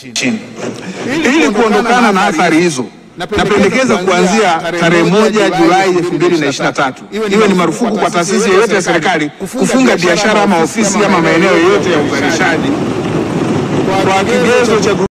chini. Ili kuondokana na athari hizo, napendekeza kuanzia tarehe 1 Julai 2023 iwe ni marufuku kwa taasisi yoyote ya serikali kufunga biashara ama ofisi ama maeneo yoyote ya uzalishaji kwa kigezo cha